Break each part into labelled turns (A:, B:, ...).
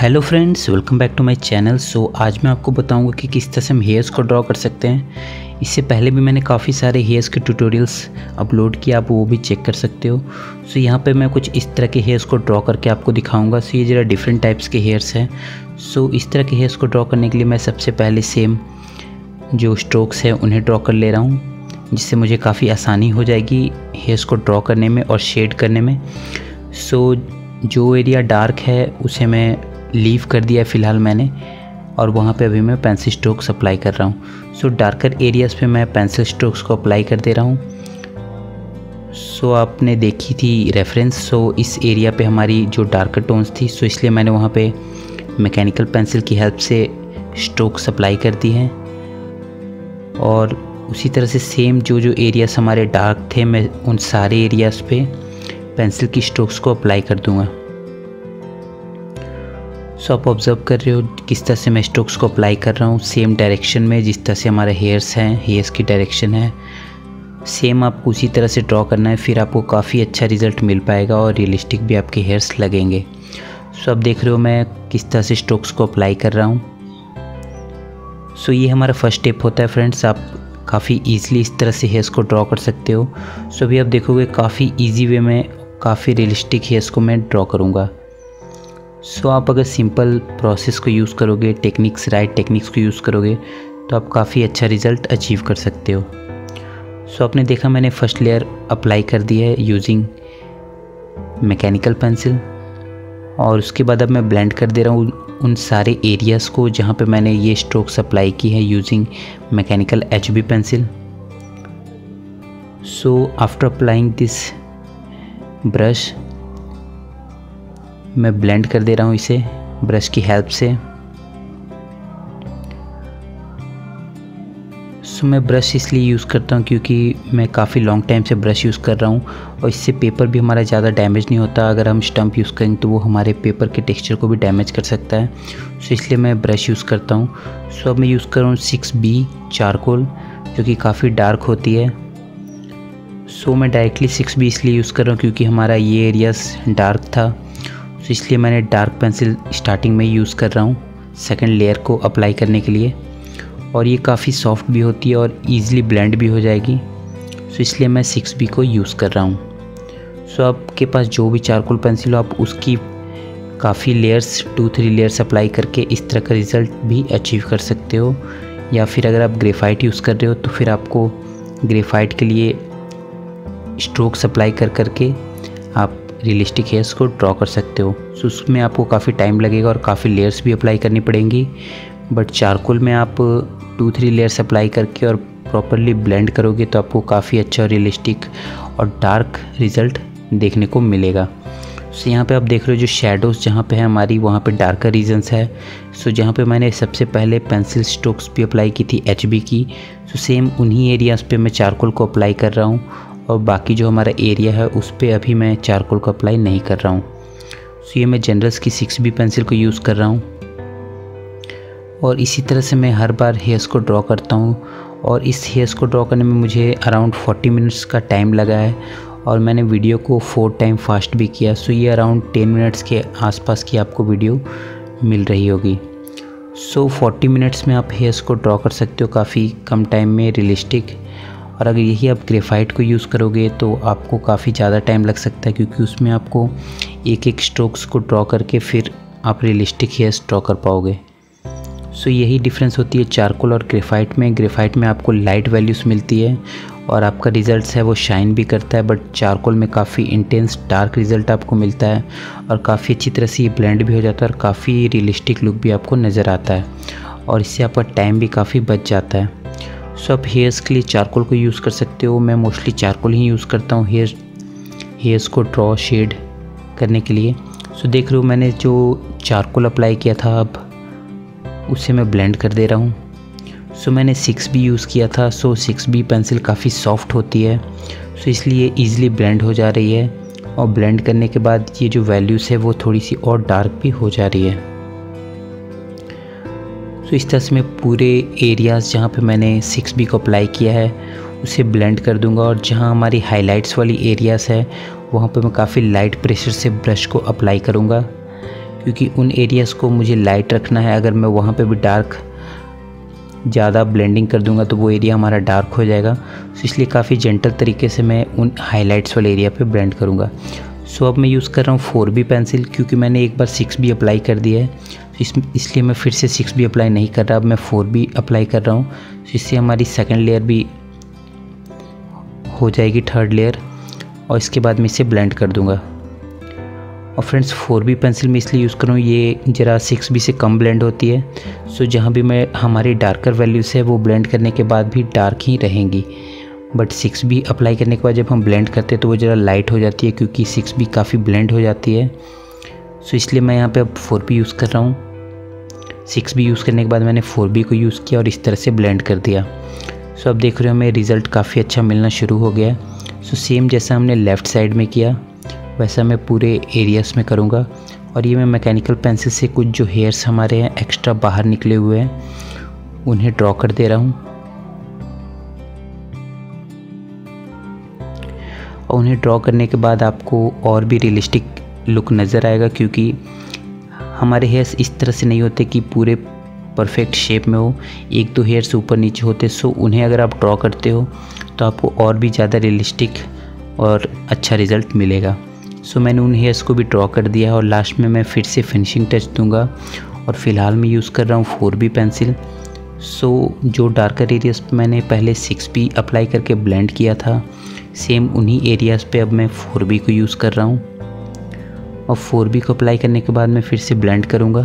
A: Hello friends, welcome back to my channel. So आज मैं आपको बताऊंगा कि किस तरह से हम हेयर्स को ड्रॉ कर सकते हैं। इससे पहले भी मैंने काफ़ी सारे हेयर्स के ट्यूटोरियल्स अपलोड किए, आप वो भी चेक कर सकते हो। सो यहाँ पे मैं कुछ इस तरह के हेयर्स को ड्रॉ करके आपको दिखाऊंगा। सो ये ज़रा डिफरेंट टाइप्स के हेयर्स हैं। सो इस तरह के हेयर्स को ड्रॉ करने के लिए मैं सबसे पहले सेम जो स्ट्रोक्स हैं उन्हें ड्रॉ कर ले रहा हूँ, जिससे मुझे काफ़ी आसानी हो जाएगी हेयर्स को ड्रॉ करने में और शेड करने में। सो जो एरिया डार्क है उसे मैं लीव कर दिया फ़िलहाल मैंने, और वहाँ पे अभी मैं पेंसिल स्ट्रोक्स अप्लाई कर रहा हूँ। सो डार्कर एरियाज़ पे मैं पेंसिल स्ट्रोक्स को अप्लाई कर दे रहा हूँ। सो आपने देखी थी रेफरेंस। सो इस एरिया पे हमारी जो डार्कर टोन्स थी, सो इसलिए मैंने वहाँ पे मैकेनिकल पेंसिल की हेल्प से स्ट्रोक्स अप्लाई कर दी हैं। और उसी तरह से सेम जो एरियाज़ हमारे डार्क थे, मैं उन सारे एरियाज़ पे पेंसिल की स्ट्रोक्स को अप्लाई कर दूँगा। सो आप ऑब्ज़र्व कर रहे हो किस तरह से मैं स्ट्रोक्स को अप्लाई कर रहा हूँ, सेम डायरेक्शन में जिस तरह से हमारे हेयर्स हैं, हेयर्स की डायरेक्शन है सेम। आपको उसी तरह से ड्रॉ करना है, फिर आपको काफ़ी अच्छा रिज़ल्ट मिल पाएगा और रियलिस्टिक भी आपके हेयर्स लगेंगे। सो आप देख रहे हो मैं किस तरह से स्ट्रोक्स को अप्लाई कर रहा हूँ। सो ये हमारा फर्स्ट स्टेप होता है फ्रेंड्स। आप काफ़ी ईजिली इस तरह से हेयर्स को ड्रॉ कर सकते हो। सो अभी आप देखोगे काफ़ी ईजी वे में काफ़ी रियलिस्टिक हेयर्स को मैं ड्रॉ करूँगा। सो आप अगर सिंपल प्रोसेस को यूज़ करोगे, राइट टेक्निक्स को यूज़ करोगे, तो आप काफ़ी अच्छा रिज़ल्ट अचीव कर सकते हो। सो आपने देखा मैंने फर्स्ट लेयर अप्लाई कर दी है यूजिंग मैकेनिकल पेंसिल, और उसके बाद अब मैं ब्लेंड कर दे रहा हूँ उन सारे एरियाज़ को जहाँ पे मैंने ये स्ट्रोक्स अप्लाई की है using mechanical HB pencil. So after applying this brush, मैं ब्लेंड कर दे रहा हूँ इसे ब्रश की हेल्प से। सो मैं ब्रश इसलिए यूज़ करता हूँ क्योंकि मैं काफ़ी लॉन्ग टाइम से ब्रश यूज़ कर रहा हूँ, और इससे पेपर भी हमारा ज़्यादा डैमेज नहीं होता। अगर हम स्टम्प यूज़ करें तो वो हमारे पेपर के टेक्सचर को भी डैमेज कर सकता है। सो इसलिए मैं ब्रश यूज़ करता हूँ। सो अब मैं यूज़ कर रहा हूँ 6B चारकोल, जो कि काफ़ी डार्क होती है। सो मैं डायरेक्टली 6B इसलिए यूज़ कर रहा हूँ क्योंकि हमारा ये एरियाज डार्क था। तो इसलिए मैंने डार्क पेंसिल स्टार्टिंग में यूज़ कर रहा हूँ सेकंड लेयर को अप्लाई करने के लिए, और ये काफ़ी सॉफ्ट भी होती है और ईज़िली ब्लेंड भी हो जाएगी। सो इसलिए मैं 6B को यूज़ कर रहा हूँ। सो आपके पास जो भी चारकोल पेंसिल हो, आप उसकी काफ़ी लेयर्स 2-3 लेयर्स अप्लाई करके इस तरह का रिज़ल्ट भी अचीव कर सकते हो। या फिर अगर आप ग्रेफाइट यूज़ कर रहे हो तो फिर आपको ग्रेफाइट के लिए स्ट्रोक्स अप्लाई कर करके आप रियलिस्टिक हेयर्स को ड्रॉ कर सकते हो। सो उसमें आपको काफ़ी टाइम लगेगा और काफ़ी लेयर्स भी अप्लाई करनी पड़ेंगी। बट चारकोल में आप 2-3 लेयर्स अप्लाई करके और प्रॉपरली ब्लेंड करोगे तो आपको काफ़ी अच्छा रियलिस्टिक और डार्क रिज़ल्ट देखने को मिलेगा। सो यहाँ पे आप देख रहे हो जो शेडोज़ जहाँ पे है हमारी, वहाँ पे डार्कर रीजन्स है। सो जहाँ पे मैंने सबसे पहले पेंसिल स्ट्रोक्स भी अप्लाई की थी HB की, सो सेम उन्हीं एरियाज़ पे मैं चारकोल को अप्लाई कर रहा हूँ, और बाकी जो हमारा एरिया है उस पे अभी मैं चारकोल को अप्लाई नहीं कर रहा हूँ। सो ये मैं जनरल्स की 6B पेंसिल को यूज़ कर रहा हूँ, और इसी तरह से मैं हर बार हेयर्स को ड्रॉ करता हूँ। और इस हेयर्स को ड्रॉ करने में मुझे अराउंड 40 मिनट्स का टाइम लगा है, और मैंने वीडियो को 4 टाइम फास्ट भी किया। सो ये अराउंड 10 मिनट्स के आसपास की आपको वीडियो मिल रही होगी। सो 40 मिनट्स में आप हेयर्स को ड्रॉ कर सकते हो काफ़ी कम टाइम में रियलिस्टिक। और अगर यही आप ग्रेफाइट को यूज़ करोगे तो आपको काफ़ी ज़्यादा टाइम लग सकता है, क्योंकि उसमें आपको एक स्ट्रोक्स को ड्रॉ करके फिर आप रियलिस्टिक हेयर्स ड्रॉ कर पाओगे। सो यही डिफरेंस होती है चारकोल और ग्रेफाइट में। ग्रेफाइट में आपको लाइट वैल्यूज़ मिलती है और आपका रिज़ल्ट है वो शाइन भी करता है, बट चारकोल में काफ़ी इंटेंस डार्क रिज़ल्ट आपको मिलता है, और काफ़ी अच्छी तरह से ये ब्लेंड भी हो जाता है और काफ़ी रियलिस्टिक लुक भी आपको नज़र आता है, और इससे आपका टाइम भी काफ़ी बच जाता है। सो आप हेयर्स के लिए चारकोल को यूज़ कर सकते हो। मैं मोस्टली चारकोल ही यूज़ करता हूँ हेयर्स को ड्रॉ शेड करने के लिए। सो देख रहे हो मैंने जो चारकोल अप्लाई किया था, अब उसे मैं ब्लेंड कर दे रहा हूँ। सो मैंने 6B यूज़ किया था। सो 6B पेंसिल काफ़ी सॉफ्ट होती है, सो इसलिए ईज़िली ब्लेंड हो जा रही है, और ब्लेंड करने के बाद ये जो वैल्यूज़ है वो थोड़ी सी और डार्क भी हो जा रही है। तो इस तरह से मैं पूरे एरियाज़ जहाँ पे मैंने 6B को अप्लाई किया है उसे ब्लेंड कर दूंगा, और जहाँ हमारी हाइलाइट्स वाली एरियाज़ है वहाँ पे मैं काफ़ी लाइट प्रेशर से ब्रश को अप्लाई करूँगा। क्योंकि उन एरियाज़ को मुझे लाइट रखना है। अगर मैं वहाँ पे भी डार्क ज़्यादा ब्लेंडिंग कर दूंगा तो वो एरिया हमारा डार्क हो जाएगा। सो इसलिए काफ़ी जेंटल तरीके से मैं उन हाइलाइट्स वाले एरिया पे ब्लेंड करूँगा। सो अब मैं यूज़ कर रहा हूँ 4B पेंसिल, क्योंकि मैंने एक बार 6B अप्लाई कर दिया है, इसलिए मैं फिर से 6B अप्लाई नहीं कर रहा। अब मैं 4B अप्लाई कर रहा हूँ, इससे हमारी सेकेंड लेयर भी हो जाएगी, थर्ड लेयर, और इसके बाद मैं इसे ब्लेंड कर दूँगा। और फ्रेंड्स 4B पेंसिल में इसलिए यूज़ कर रहा हूँ, ये ज़रा 6B से कम ब्लेंड होती है। सो जहाँ भी मैं हमारी डार्कर वैल्यूज़ है वो ब्लेंड करने के बाद भी डार्क ही रहेंगी, बट 6B अप्लाई करने के बाद जब हम ब्लेंड करते हैं तो वो ज़रा लाइट हो जाती है, क्योंकि 6B काफ़ी ब्लेंड हो जाती है। सो इसलिए मैं यहाँ पे अब 4B यूज़ कर रहा हूँ। 6B यूज़ करने के बाद मैंने 4B को यूज़ किया और इस तरह से ब्लेंड कर दिया। सो अब देख रहे हो हमें रिज़ल्ट काफ़ी अच्छा मिलना शुरू हो गया। सो सेम जैसा हमने लेफ़्ट साइड में किया वैसा मैं पूरे एरियाज़ में करूँगा। और ये मैं मैकेनिकल पेंसिल से कुछ जो हेयर्स हमारे हैं एक्स्ट्रा बाहर निकले हुए हैं उन्हें ड्रॉ कर दे रहा हूँ। और उन्हें ड्रॉ करने के बाद आपको और भी रियलिस्टिक लुक नज़र आएगा, क्योंकि हमारे हेयर्स इस तरह से नहीं होते कि पूरे परफेक्ट शेप में हो, एक दो हेयर्स ऊपर नीचे होते। सो उन्हें अगर आप ड्रॉ करते हो तो आपको और भी ज़्यादा रियलिस्टिक और अच्छा रिज़ल्ट मिलेगा। सो मैंने उन हेयर्स को भी ड्रॉ कर दिया है और लास्ट में मैं फिर से फिनिशिंग टच दूंगा। और फ़िलहाल मैं यूज़ कर रहा हूँ 4B पेंसिल। सो जो डार्कर एरियाज़ पे मैंने पहले 6B अप्लाई करके ब्लेंड किया था, सेम उन्हीं एरियाज़ पे अब मैं 4B को यूज़ कर रहा हूँ। और 4B को अप्लाई करने के बाद मैं फिर से ब्लेंड करूँगा।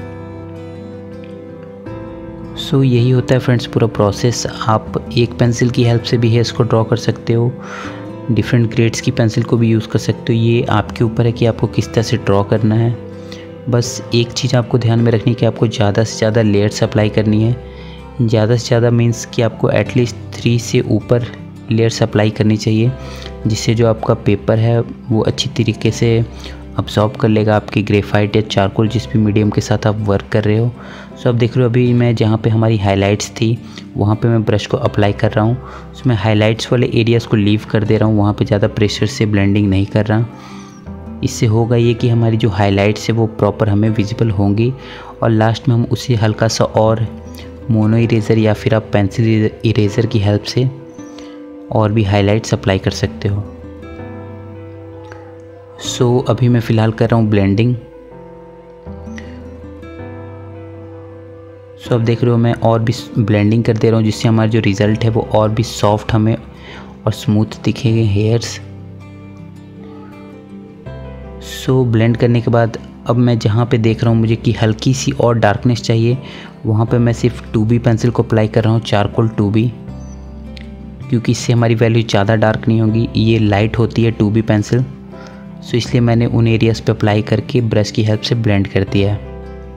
A: सो यही होता है फ्रेंड्स पूरा प्रोसेस। आप एक पेंसिल की हेल्प से भी हेयर्स को ड्रॉ कर सकते हो, डिफरेंट ग्रेड्स की पेंसिल को भी यूज़ कर सकते हो। ये आपके ऊपर है कि आपको किस तरह से ड्रॉ करना है। बस एक चीज़ आपको ध्यान में रखनी है कि आपको ज़्यादा से ज़्यादा लेयर्स अप्लाई करनी है। ज़्यादा से ज़्यादा मीन्स कि आपको एटलीस्ट 3 से ऊपर लेयर्स अप्लाई करनी चाहिए, जिससे जो आपका पेपर है वो अच्छी तरीके से अब्जॉर्ब कर लेगा आपकी ग्रेफाइट या चारकोल जिस भी मीडियम के साथ आप वर्क कर रहे हो। सो अब देख रहे हो अभी मैं जहाँ पे हमारी हाइलाइट्स थी वहाँ पे मैं ब्रश को अप्लाई कर रहा हूँ। सो मैं हाइलाइट्स वाले एरियाज़ को लीव कर दे रहा हूँ, वहाँ पे ज़्यादा प्रेशर से ब्लेंडिंग नहीं कर रहा। इससे होगा ये कि हमारी जो हाइलाइट्स है वो प्रॉपर हमें विजिबल होंगी। और लास्ट में हम उसे हल्का सा और मोनो इरेज़र या फिर आप पेंसिल इरेज़र की हेल्प से और भी हाइलाइट्स अप्लाई कर सकते हो। सो अभी मैं फ़िलहाल कर रहा हूँ ब्लेंडिंग। सो अब देख रहे हो मैं और भी ब्लेंडिंग कर दे रहा हूँ, जिससे हमारा जो रिज़ल्ट है वो और भी सॉफ्ट हमें और स्मूथ दिखेंगे हेयर्स। सो ब्लेंड करने के बाद अब मैं जहाँ पे देख रहा हूँ मुझे कि हल्की सी और डार्कनेस चाहिए, वहाँ पे मैं सिर्फ 2B पेंसिल को अप्लाई कर रहा हूँ, चारकोल 2B, क्योंकि इससे हमारी वैल्यू ज़्यादा डार्क नहीं होगी। ये लाइट होती है 2B पेंसिल। सो इसलिए मैंने उन एरियाज़ पे अप्लाई करके ब्रश की हेल्प से ब्लेंड कर दिया है।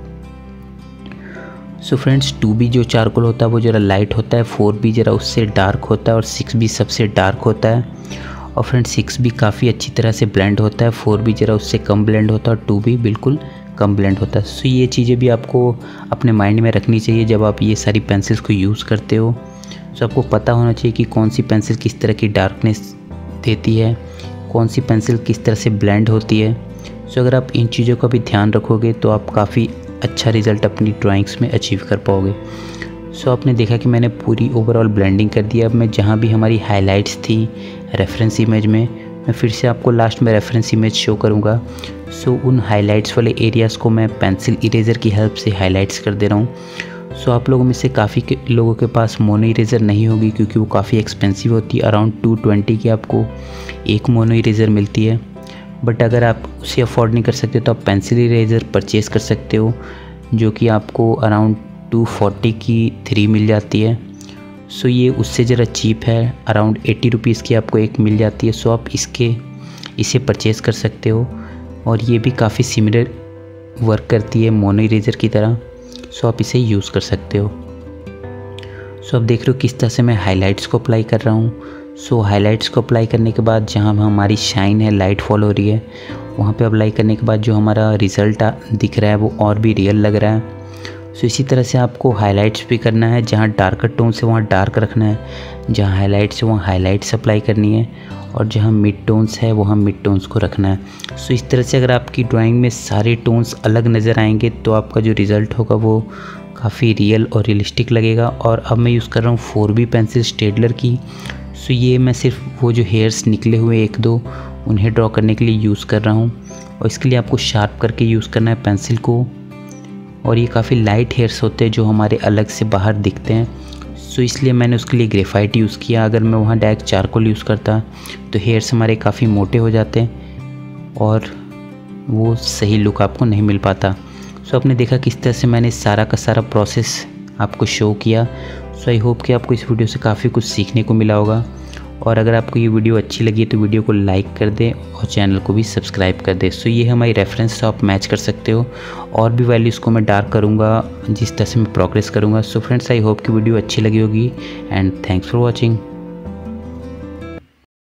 A: सो फ्रेंड्स 2B जो चारकोल होता है वो ज़रा लाइट होता है, 4B ज़रा उससे डार्क होता है और 6B सबसे डार्क होता है। और फ्रेंड्स 6B काफ़ी अच्छी तरह से ब्लेंड होता है, 4B ज़रा उससे कम ब्लेंड होता है और 2B बिल्कुल कम ब्लेंड होता है। सो ये चीज़ें भी आपको अपने माइंड में रखनी चाहिए जब आप ये सारी पेंसिल्स को यूज़ करते हो। सो आपको पता होना चाहिए कि कौन सी पेंसिल किस तरह की डार्कनेस देती है, कौन सी पेंसिल किस तरह से ब्लेंड होती है। सो अगर आप इन चीज़ों का भी ध्यान रखोगे तो आप काफ़ी अच्छा रिज़ल्ट अपनी ड्राइंग्स में अचीव कर पाओगे। सो आपने देखा कि मैंने पूरी ओवरऑल ब्लेंडिंग कर दिया। अब मैं जहाँ भी हमारी हाइलाइट्स थी रेफरेंस इमेज में, मैं फिर से आपको लास्ट में रेफरेंस इमेज शो करूँगा। सो उन हाइलाइट्स वाले एरियाज़ को मैं पेंसिल इरेज़र की हेल्प से हाइलाइट्स कर दे रहा हूँ। सो आप लोगों में से काफ़ी लोगों के पास मोनो इरेज़र नहीं होगी, क्योंकि वो काफ़ी एक्सपेंसिव होती है। अराउंड 220 की आपको एक मोनो इरेज़र मिलती है। बट अगर आप उसे अफोर्ड नहीं कर सकते तो आप पेंसिल इरेज़र परचेज़ कर सकते हो, जो कि आपको अराउंड 240 की 3 मिल जाती है। सो ये उससे ज़रा चीप है, अराउंड 80 रुपीज़ की आपको एक मिल जाती है। सो आप इसे परचेज़ कर सकते हो और ये भी काफ़ी सिमिलर वर्क करती है मोनो इरेज़र की तरह। सो आप इसे यूज़ कर सकते हो। सो अब देख रहे हो किस तरह से मैं हाइलाइट्स को अप्लाई कर रहा हूँ। सो हाइलाइट्स को अप्लाई करने के बाद जहाँ हमारी शाइन है, लाइट फॉल हो रही है, वहाँ पे अप्लाई करने के बाद जो हमारा रिज़ल्ट दिख रहा है वो और भी रियल लग रहा है। सो इसी तरह से आपको हाइलाइट्स भी करना है, जहाँ डार्कर टोन्स है वहाँ डार्क रखना है, जहाँ हाइलाइट्स है वहाँ हाइलाइट्स अप्लाई करनी है, और जहाँ मिड टोन्स है वहाँ मिड टोन्स को रखना है। सो इस तरह से अगर आपकी ड्राइंग में सारे टोन्स अलग नज़र आएंगे तो आपका जो रिज़ल्ट होगा वो काफ़ी रियल और रियलिस्टिक लगेगा। और अब मैं यूज़ कर रहा हूँ 4B पेंसिल स्टेडलर की। सो ये मैं सिर्फ वो जो हेयर्स निकले हुए 1-2 उन्हें ड्रॉ करने के लिए यूज़ कर रहा हूँ, और इसके लिए आपको शार्प करके यूज़ करना है पेंसिल को। और ये काफ़ी लाइट हेयर्स होते हैं जो हमारे अलग से बाहर दिखते हैं, सो इसलिए मैंने उसके लिए ग्रेफाइट यूज़ किया। अगर मैं वहाँ डायरेक्ट चारकोल यूज़ करता तो हेयर्स हमारे काफ़ी मोटे हो जाते हैं और वो सही लुक आपको नहीं मिल पाता। सो आपने देखा किस तरह से मैंने सारा का सारा प्रोसेस आपको शो किया। सो आई होप कि आपको इस वीडियो से काफ़ी कुछ सीखने को मिला होगा, और अगर आपको ये वीडियो अच्छी लगी तो वीडियो को लाइक कर दें और चैनल को भी सब्सक्राइब कर दें। सो ये हमारी रेफरेंस, तो आप मैच कर सकते हो, और भी वैल्यूज़ को मैं डार्क करूँगा जिस तरह से मैं प्रोग्रेस करूँगा। सो फ्रेंड्स, आई होप कि वीडियो अच्छी लगी होगी, एंड थैंक्स फॉर वॉचिंग।